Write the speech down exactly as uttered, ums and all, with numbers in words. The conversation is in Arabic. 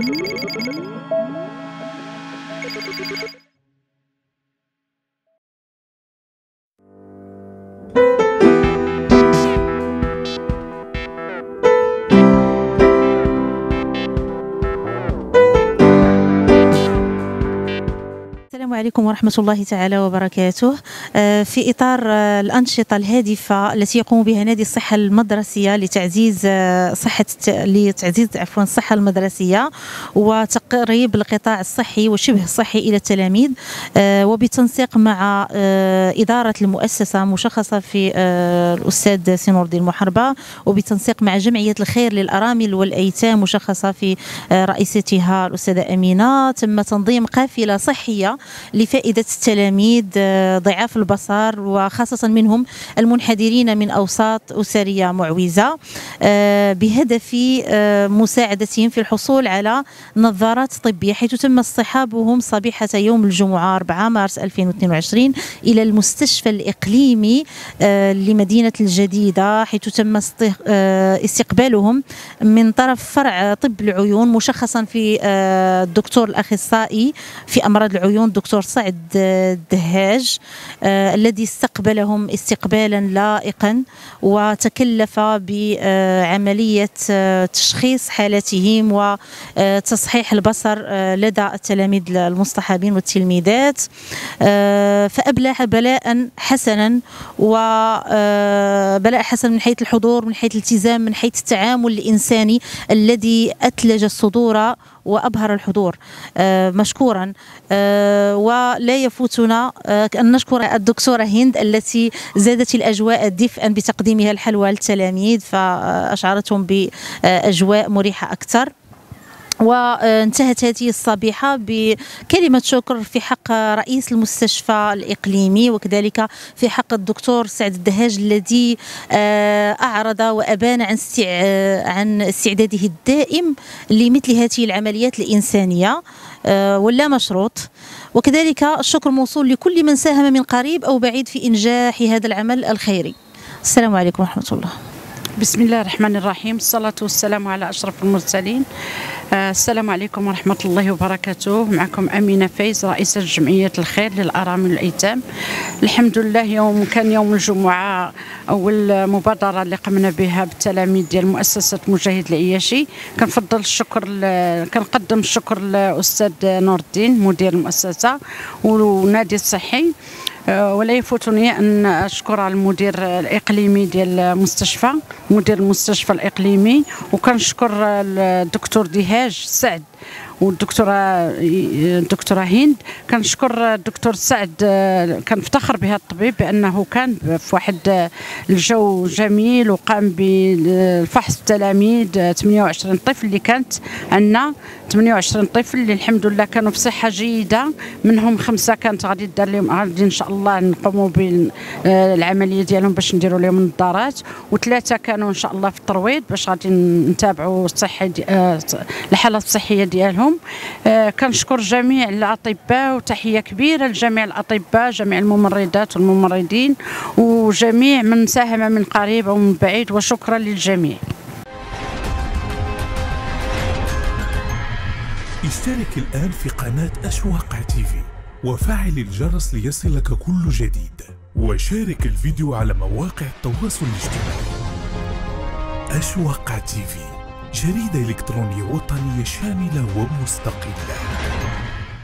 السلام عليكم ورحمة الله تعالى وبركاته. في إطار الأنشطة الهادفة التي يقوم بها نادي الصحة المدرسية لتعزيز صحة لتعزيز عفوا الصحة المدرسية وتقريب القطاع الصحي وشبه الصحي إلى التلاميذ، وبالتنسيق مع إدارة المؤسسة مشخصة في الأستاذ سنور الدين محربة، وبالتنسيق مع جمعية الخير للأرامل والأيتام مشخصة في رئيستها الأستاذة أمينة، تم تنظيم قافلة صحية لفائدة التلاميذ ضعاف البصر، وخاصة منهم المنحدرين من أوساط أسرية معوزة، بهدف مساعدتهم في الحصول على نظارات طبية، حيث تم اصطحابهم صبيحة يوم الجمعة أربعة مارس ألفين واثنين وعشرين إلى المستشفى الإقليمي لمدينة الجديدة، حيث تم استقبالهم من طرف فرع طب العيون مشخصا في الدكتور الأخصائي في أمراض العيون دكتور سعد الدهاج، آه الذي استقبلهم استقبالا لائقا وتكلف بعملية آه تشخيص حالتهم وتصحيح البصر آه لدى التلاميذ المصطحبين والتلميذات، آه فأبلح بلاء حسنا، وبلاء حسن من حيث الحضور، من حيث الالتزام، من حيث التعامل الإنساني الذي أثلج الصدور وأبهر الحضور، آه مشكورا. آه ولا يفوتنا آه أن نشكر الدكتورة هند التي زادت الأجواء دفئا بتقديمها الحلوى للتلاميذ، فأشعرتهم بأجواء مريحة أكثر. وانتهت هذه الصبيحة بكلمة شكر في حق رئيس المستشفى الإقليمي، وكذلك في حق الدكتور سعد الدهاج الذي أعرض وأبان عن عن استعداده الدائم لمثل هذه العمليات الإنسانية ولا مشروط. وكذلك الشكر موصول لكل من ساهم من قريب أو بعيد في إنجاح هذا العمل الخيري. السلام عليكم ورحمة الله. بسم الله الرحمن الرحيم، الصلاة والسلام على أشرف المرسلين. آه السلام عليكم ورحمة الله وبركاته. معكم أمينة فايز، رئيسة جمعية الخير للأرامل والأيتام. الحمد لله يوم كان يوم الجمعة أول مبادرة اللي قمنا بها بالتلاميذ ديال مؤسسة مجاهد العياشي. كنفضل الشكر كنقدم الشكر للأستاذ نور الدين مدير المؤسسة والنادي الصحي، ولا يفوتني أن أشكر المدير الإقليمي ديال المستشفى، مدير المستشفى الإقليمي، وكنشكر الدكتور دهاج سعد والدكتوره الدكتوره هند. كنشكر الدكتور سعد، كنفتخر بهذا الطبيب بانه كان في واحد الجو جميل وقام بفحص التلاميذ ثمانية وعشرين طفل اللي كانت عندنا، ثمانية وعشرين طفل اللي الحمد لله كانوا بصحه جيده، منهم خمسه كانت غادي دار لهم غادي ان شاء الله نقوموا بالعمليه ديالهم باش نديروا لهم النظارات، وثلاثه كانوا ان شاء الله في الترويض باش غادي نتابعوا الصحه الحاله الصحيه ديالهم. آه كنشكر جميع الاطباء، وتحيه كبيره لجميع الاطباء، جميع الممرضات والممرضين، وجميع من ساهم من قريب او من بعيد، وشكرا للجميع. اشترك الآن في قناة أشواق تيفي وفعل الجرس ليصلك كل جديد، وشارك الفيديو على مواقع التواصل الاجتماعي. أشواق تيفي، جريدة إلكترونية وطنية شاملة ومستقلة.